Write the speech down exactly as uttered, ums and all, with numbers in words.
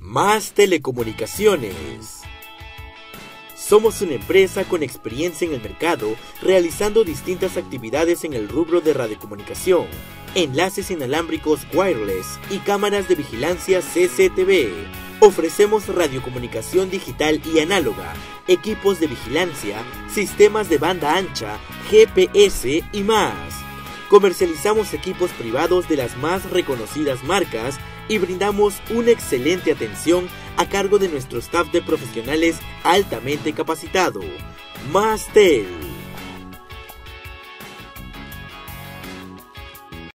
Más Telecomunicaciones. Somos una empresa con experiencia en el mercado, realizando distintas actividades en el rubro de radiocomunicación, enlaces inalámbricos wireless y cámaras de vigilancia C C T V. Ofrecemos radiocomunicación digital y análoga, equipos de vigilancia, sistemas de banda ancha, G P S y más. Comercializamos equipos privados de las más reconocidas marcas y brindamos una excelente atención a cargo de nuestro staff de profesionales altamente capacitado. Más Tel.